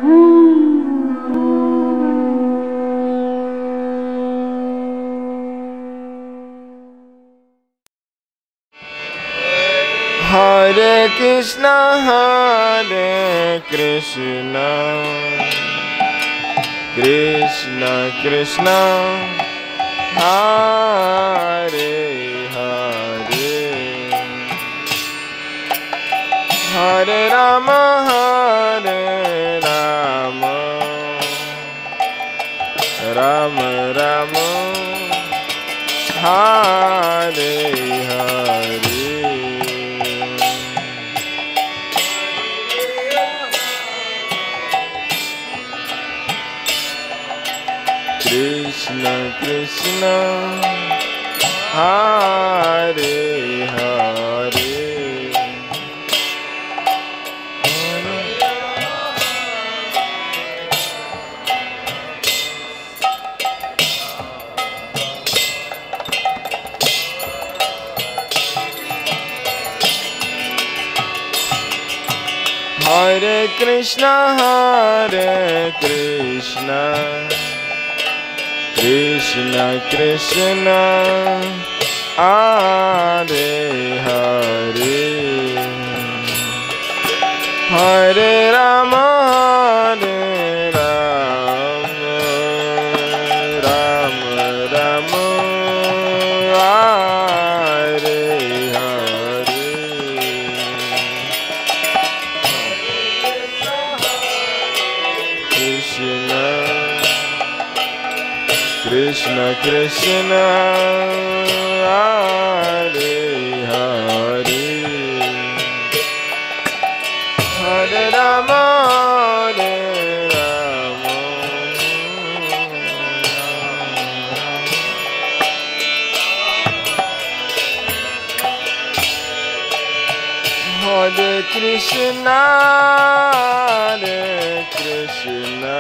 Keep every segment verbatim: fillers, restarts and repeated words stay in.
Hare Krishna, Hare Krishna, Krishna Krishna, Hare Hare, Hare Rama, Hare Rama, Rama Rama, Hare Hare. Krishna Krishna, Hare Hare, Hare Krishna, Hare Krishna, Krishna Krishna, Hare Hare, Hare Rama, Hare Rama, Rama Rama, Hare Hare. Krishna Krishna Krishna, Hare Hare, Hare Rama, Hare Rama, Hare Krishna, Hare Krishna,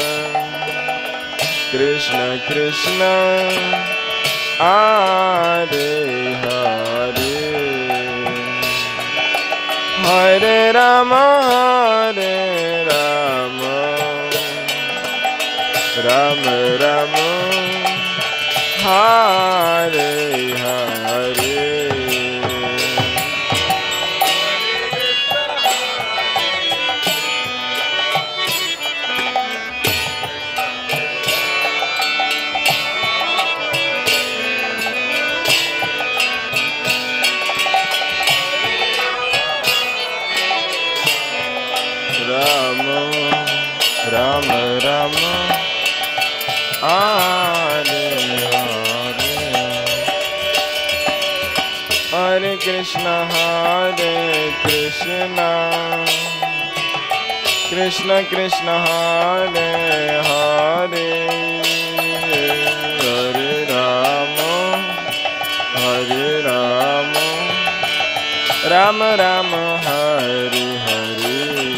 Krishna Krishna, Hare Hare, Hare Rama, Hare Rama, Rama Rama, Hare Hare. Rama Rama, Hare Hare, Hare Krishna, Hare Krishna, Krishna Krishna, Hare Hare, Hare Rama, Hare Rama, Rama Rama, Hare Hare,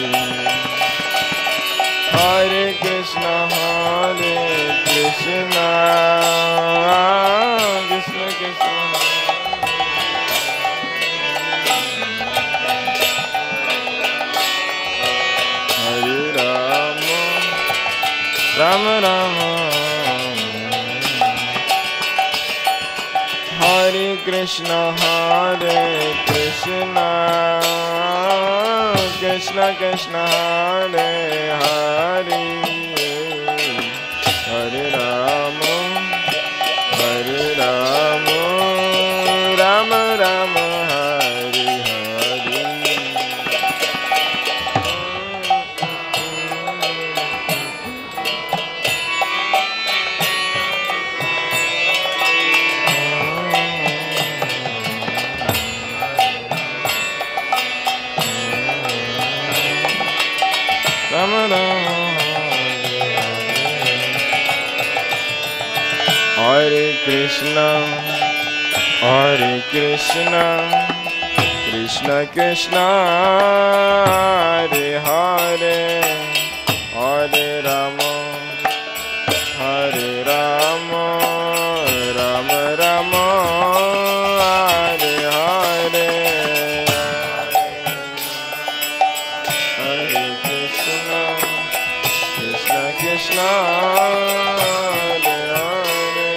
Hare Krishna, Hare Krishna, Krishna Krishna, Hare Rama, Rama Rama, Hare Krishna, Hare Krishna, Krishna Krishna, Hare Hare, Hare Rama, Hare Rama, Rama Rama, Hare Hare. Rama Rama, Hare Krishna, Hare Krishna, Krishna Krishna, Hare Hare, Hare Rama, Hare Rama, Rama Rama, Hare Hare, Hare Krishna, Krishna, Hare Hare,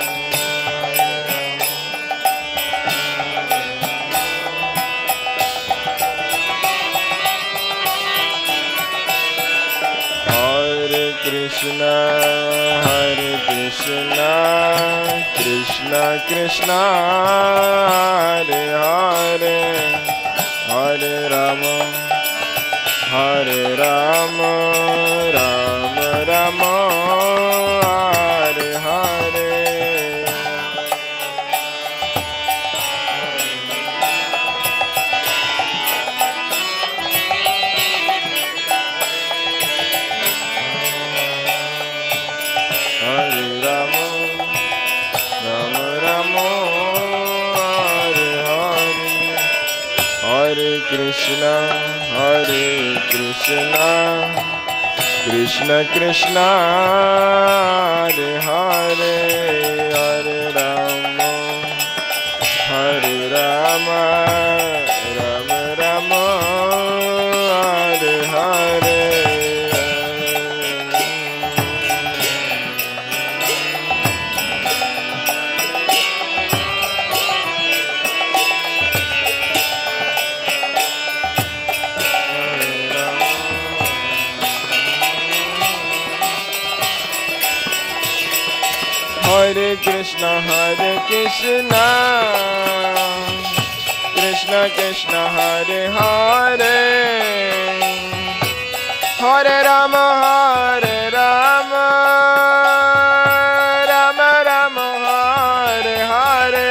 Hare Krishna, Hare Krishna, Krishna Krishna, Hare Hare, Hare Rama, Hare Rama, Rama Rama, Hare Hare. Hare Rama, Rama Rama, Hare Hare, Hare Krishna, Hare Krishna, Krishna Krishna, Hare Hare, Hare Rama, Hare Rama, Rama Rama, Hare Hare. Hare Krishna, Hare Krishna, Krishna Krishna, Hare Hare, Hare Rama, Hare Rama, Rama Rama, Hare Hare.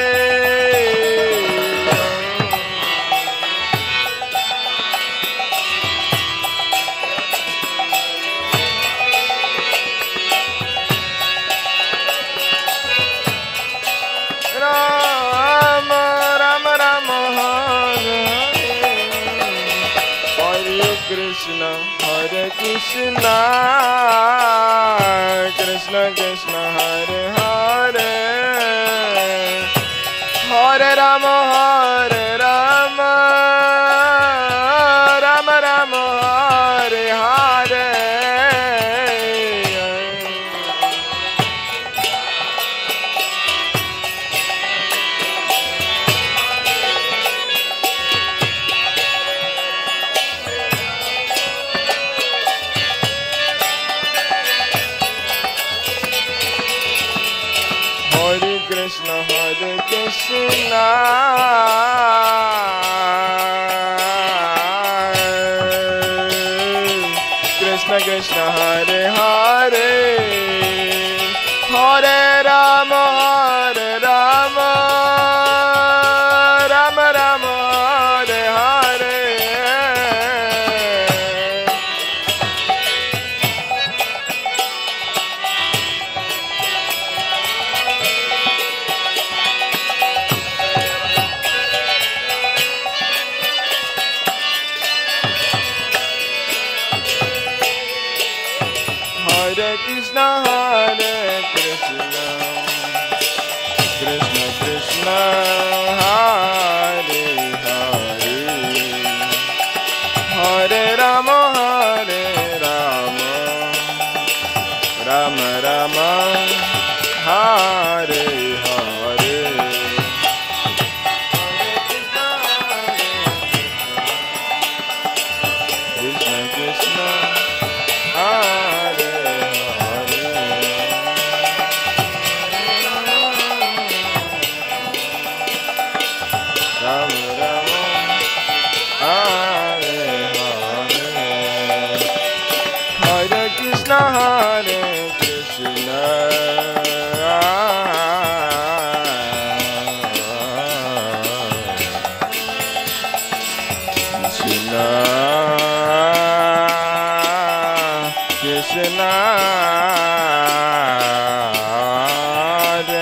Rama, Rama Rama, Hare Hare, Hare Krishna, Hare Krishna, Krishna Krishna, Hare Hare, Hare Rama, Hare Rama, Rama Rama, Hare Hare. Hare Krishna, Hare Krishna, Krishna Krishna, Hare Hare, Hare Rama, Hare Rama, Rama Rama, Hare Hare. Hare Krishna, Hare Krishna, Krishna Krishna, Hare Hare, Hare Rama, Hare Rama, Rama Rama, Hare Hare. Krishna Krishna, Hare Hare, Rama Rama, Hare Hare, Hare Krishna, Hare Krishna, Krishna Krishna, Hare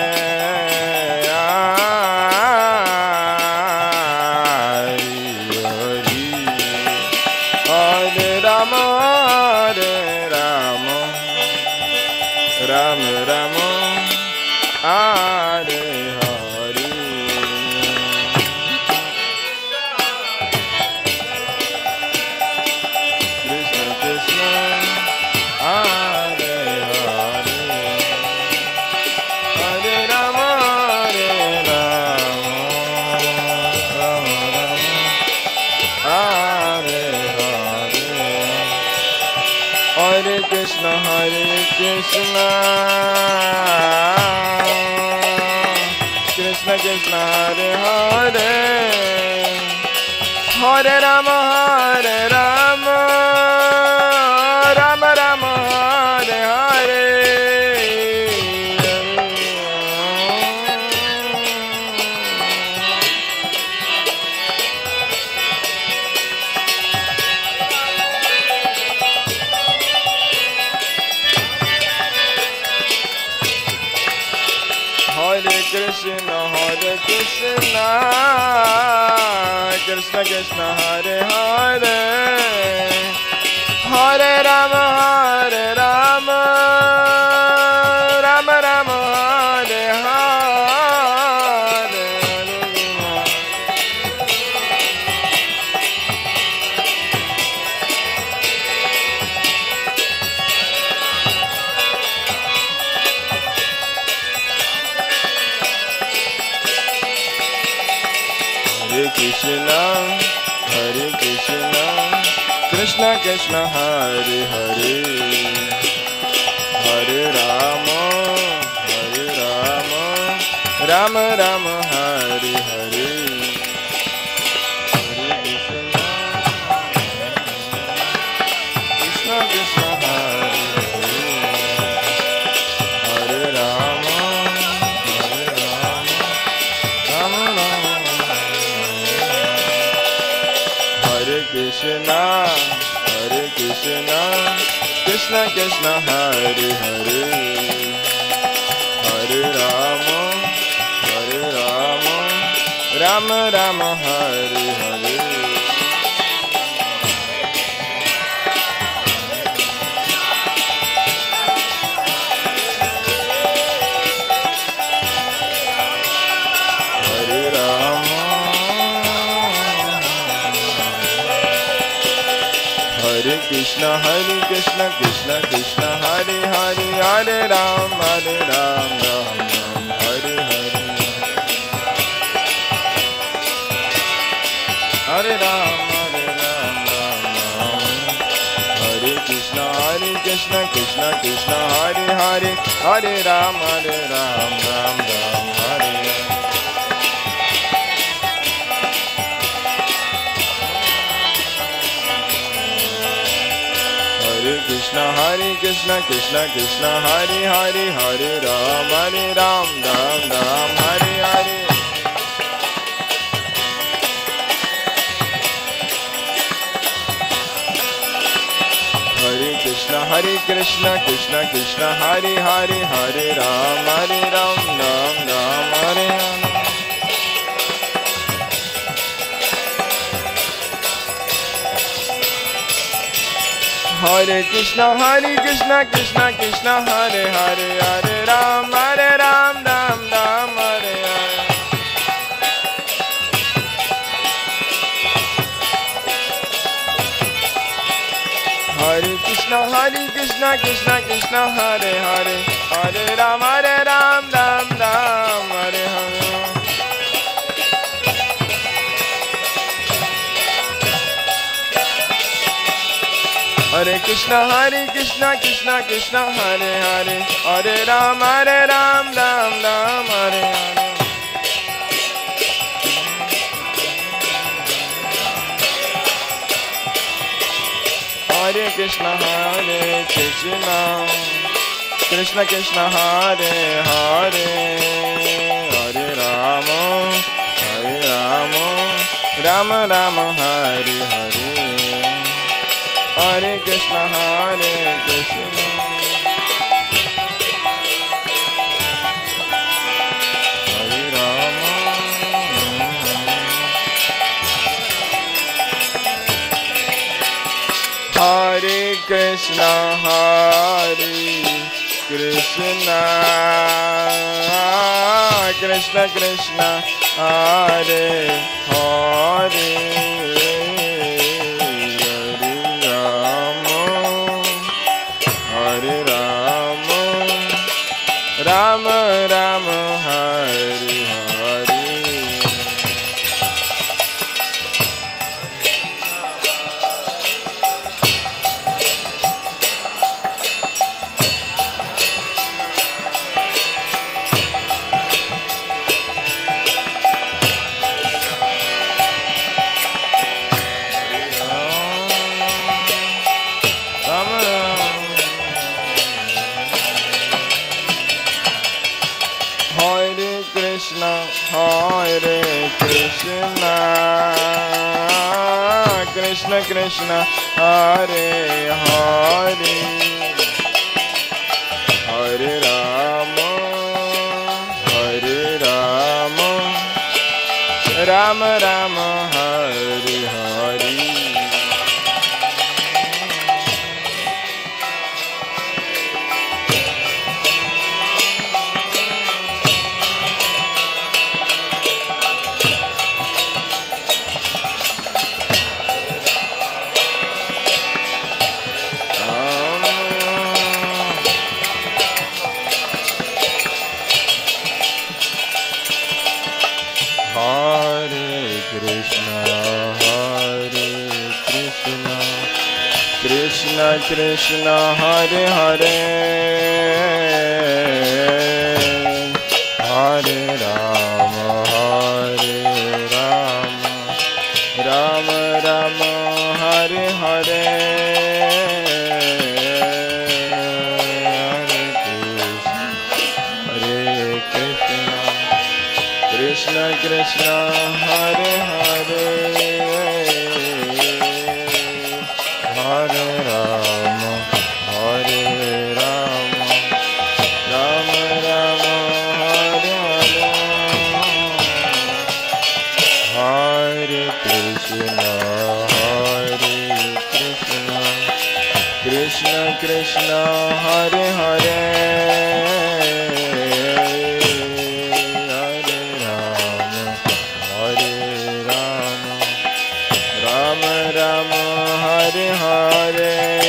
Hare, Hare Rama, Hare Rama, Rama Rama, Hare Hare. Krishna Krishna, Hare Hare Krishna, Hare Krishna, Krishna Krishna, Hare Hare, Hare Rama, Hare Rama, Rama Rama, Hare Hare. Hare Krishna, Hare Krishna, Krishna Krishna, Hare Hare, Hare Rama, Hare Rama, Rama Rama, Hare Hare. Hare Krishna, Hare Krishna, Krishna Krishna, Hare Hare, Hare Rama, Hare Rama, Rama Rama, Hare Hare. Hare Krishna, Krishna Krishna, Hare Hare, Hare Rama, Hare Rama, Rama Rama. Hare Krishna, Hare Krishna, Krishna Krishna, Hare Hare, Hare Rama, Hare Rama, Rama Rama, Hare Hare. Hare Rama, Hare Krishna, Hare Krishna, Krishna Krishna, Hare Hare, Hare Ram, Hare Ram, Ram Ram, Hare Hare, Hare Ram, Hare Ram, Ram Ram, Hare Krishna, Hare Krishna, Krishna Krishna, Hare Hare, Hare Ram, Hare Ram, Ram Ram, Hare Hare. Hare Krishna, Hare Krishna, Krishna Krishna, Hare Hare, Hare Ram, Hare Ram, Ram Ram, Hare Hare. Hare Krishna, Hare Krishna, Krishna Krishna, Hare Hare, Hare Ram, Hare Ram, Ram Ram, Hare Hare. Hare Krishna, Hare Krishna, Krishna Krishna, Hare Hare, Hare Ram, Hare Ram, Ram Ram, Hare Hare. Hare Krishna, Hare Krishna, Krishna Krishna, Hare Hare, Hare Ram, Hare Ram, Ram Ram, Hare Hare. Hare Krishna, Hare Krishna, Krishna Krishna, Hare Hare, Hare Ram, Hare Ram, Ram Ram, Hare Hare. Hare Krishna, Hare Krishna, Krishna Krishna, Hare Hare, Hare Rama, Hare Rama, Rama Rama, Hare Hare. Hare Krishna, Hare Krishna, Hare Rama, Hare Krishna, Hare Krishna, Krishna Krishna, Hare Hare, Hare Rama, Rama Rama, Hare Hare. Krishna Krishna Hare Hare Hare Rama Hare Rama Rama Rama Hare Hare Krishna Krishna Hare Hare Hare Rama Hare Rama Rama Rama Hare Hare Hare Krishna Krishna Krishna Hare Hare Hare Rama, Hare Rama, Rama Rama, Hare Hare, Hare Krishna, Hare Krishna, Krishna Krishna, Hare Hare, Hare Rama, Hare Rama, Rama Rama, Hare Hare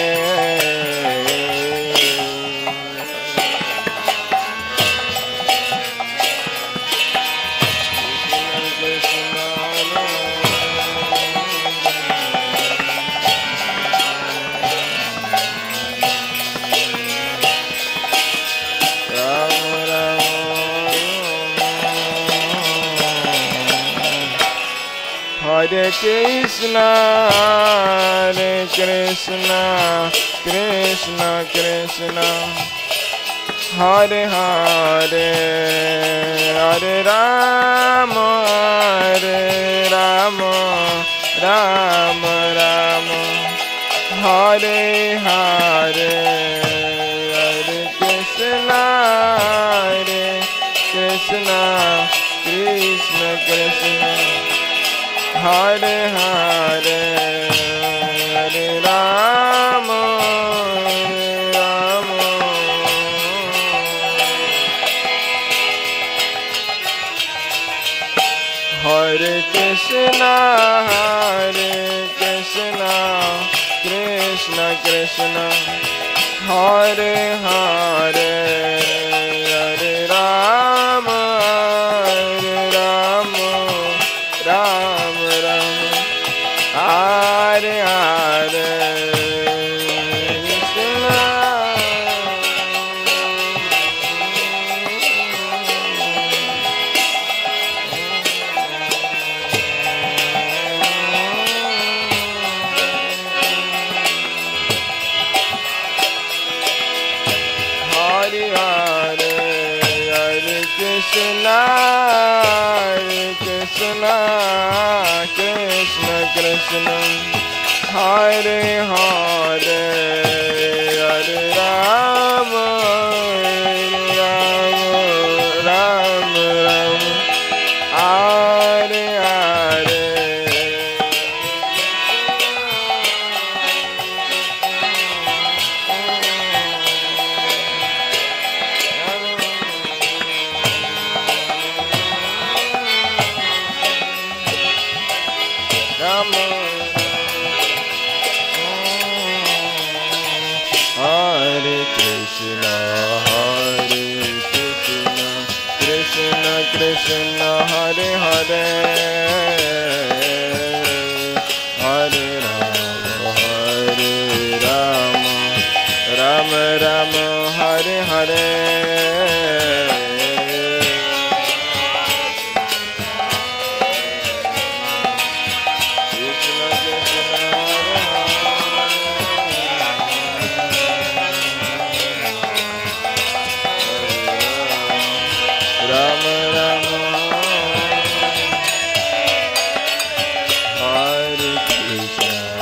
Hare Krishna, Hare Krishna, Krishna Krishna, Hare Hare, Hare Rama, Hare Rama, Rama Rama, Hare Hare, Hare Krishna, Hare Krishna, Krishna Krishna, Hare Hare, Hare Rama, Hare Rama, Hare Krishna, Hare Krishna, Krishna Krishna, Hare Hare, Hare Rama, Hare Rama, Rama Rama, Hare Hare, Krishna, Hare Hare, Hare Krishna, Hare Krishna, Krishna Krishna, Hare Hare, Hare Rama, Hare Rama, Rama Rama, Hare Hare. Hare Krishna, Hare Krishna, Krishna Krishna, Hare Hare, Hare Rama, Hare Rama, Rama Rama, Hare Hare. Hare Krishna,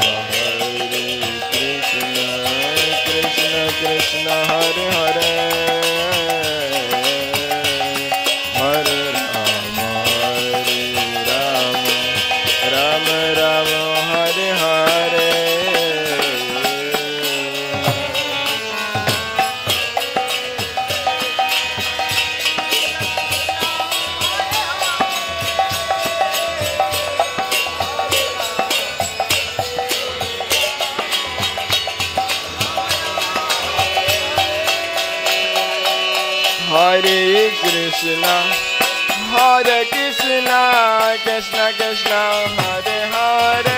Hare Krishna, Hare Krishna, Krishna Krishna, Hare Hare,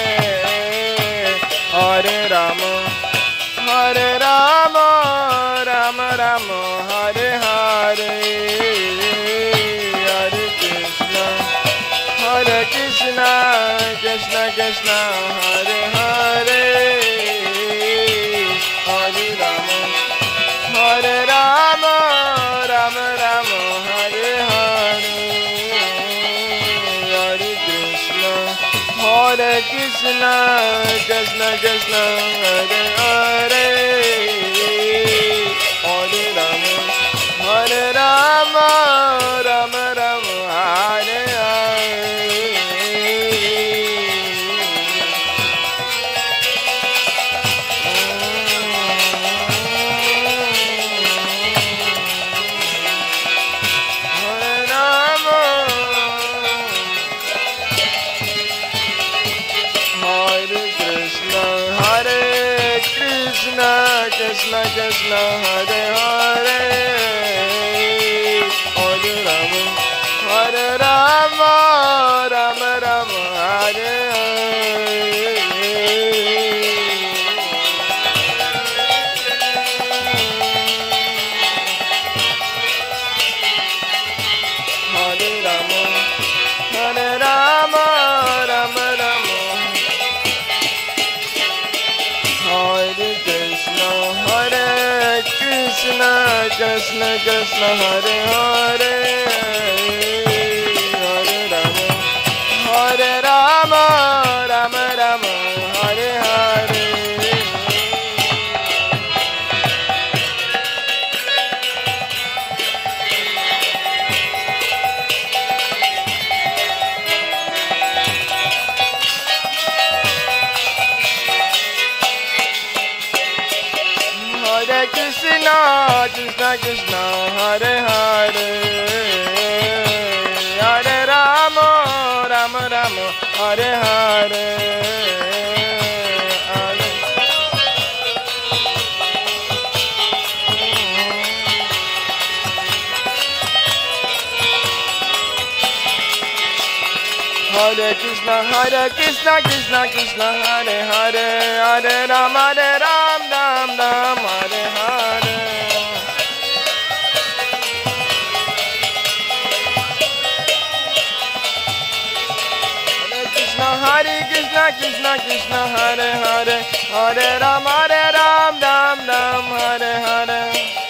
Hare Rama, Hare Rama, Rama Rama, Hare Hare, Hare Krishna, Hare Krishna, Krishna Krishna, Hare Hare, Hare Rama, Hare Rama, Rama Rama, Hare Hare, Hare Krishna, Hare Krishna, Krishna Krishna, Hare Hare, Hare Rama, Hare Rama, Rama Rama, Hare Hare. Krishna Krishna, Hare Hare, Hare Rama, Hare Rama, Rama Rama, Hare Hare, Hare Rama, Hare Rama, Rama Rama, Hare Krishna, Hare Krishna, Krishna Krishna, Hare Hare, Hare Rama, Hare Rama, Rama Rama, Hare Hare. Hare Krishna, Krishna Krishna, Hare Hare, Hare Rama, Rama Rama, Hare Hare, Hare Hare Krishna, Hare Krishna, Krishna Krishna, Hare Hare, Hare Rama, Hare Ram, Ram Ram, Hare Hare. Hare Krishna, Hare Krishna, Krishna Krishna, Hare Hare, Hare Rama, Hare Ram, Ram Ram, Hare Hare.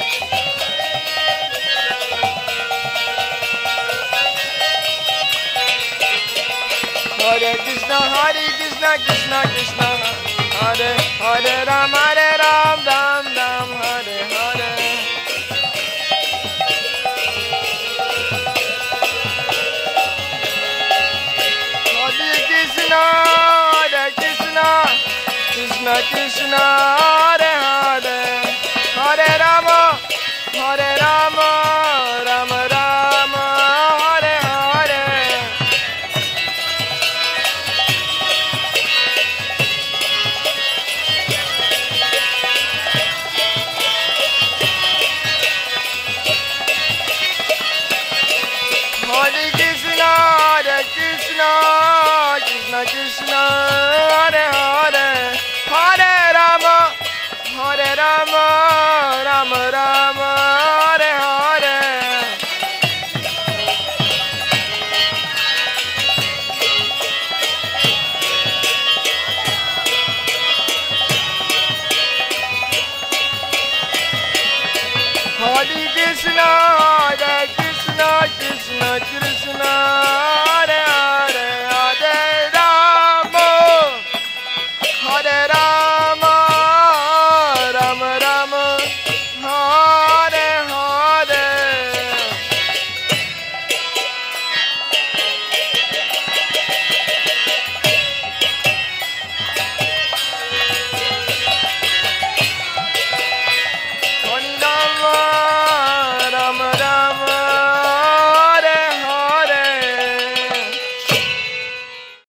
Hare Krishna, Hare Krishna, Krishna Krishna, Hare Hare, Ram, Hare Ram, Ram Ram, Hare Hare. Hare Krishna, Hare Krishna, Krishna Krishna, Hare Hare, Hare Rama, Hare Rama, Rama Rama, Hare Hare. Hare Krishna, Hare Krishna, Krishna Krishna, Hare Hare, Hare Rama, Hare Rama, Rama Rama, Hare Hare. Hare Krishna, Hare Krishna, Krishna Krishna, Hare Hare, Hare Rama, Hare Rama.